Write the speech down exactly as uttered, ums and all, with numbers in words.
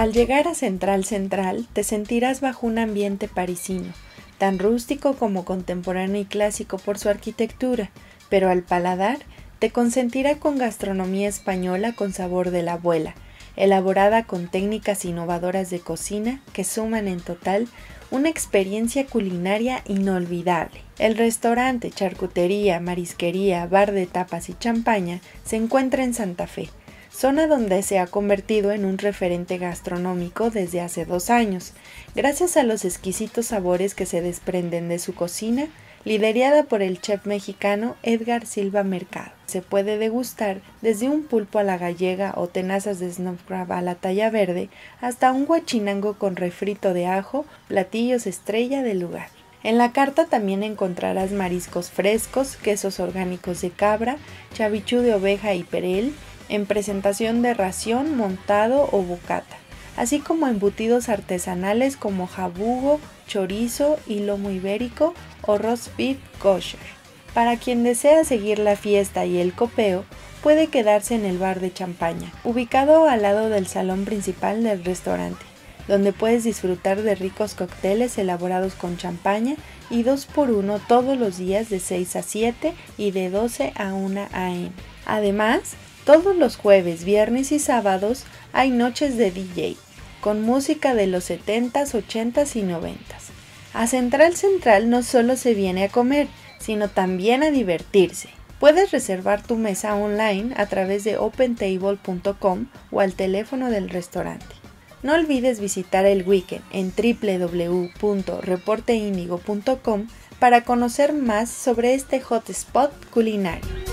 Al llegar a Central Central, te sentirás bajo un ambiente parisino, tan rústico como contemporáneo y clásico por su arquitectura, pero al paladar te consentirá con gastronomía española con sabor de la abuela, elaborada con técnicas innovadoras de cocina que suman en total una experiencia culinaria inolvidable. El restaurante, charcutería, marisquería, bar de tapas y champaña se encuentra en Santa Fe, zona donde se ha convertido en un referente gastronómico desde hace dos años, gracias a los exquisitos sabores que se desprenden de su cocina, liderada por el chef mexicano Edgar Silva Mercado. Se puede degustar desde un pulpo a la gallega o tenazas de snow crab a la talla verde, hasta un guachinango con refrito de ajo, platillos estrella del lugar. En la carta también encontrarás mariscos frescos, quesos orgánicos de cabra, chavichú de oveja y perel, en presentación de ración, montado o bocata, así como embutidos artesanales como jabugo, chorizo y lomo ibérico o roast beef kosher. Para quien desea seguir la fiesta y el copeo, puede quedarse en el bar de champaña, ubicado al lado del salón principal del restaurante, donde puedes disfrutar de ricos cócteles elaborados con champaña y dos por uno todos los días de seis a siete y de doce a una a eme Además, todos los jueves, viernes y sábados hay noches de D J, con música de los setentas, ochentas y noventas. A Central Central no solo se viene a comer, sino también a divertirse. Puedes reservar tu mesa online a través de open table punto com o al teléfono del restaurante. No olvides visitar el weekend en doble u doble u doble u punto reporte índigo punto com para conocer más sobre este hotspot culinario.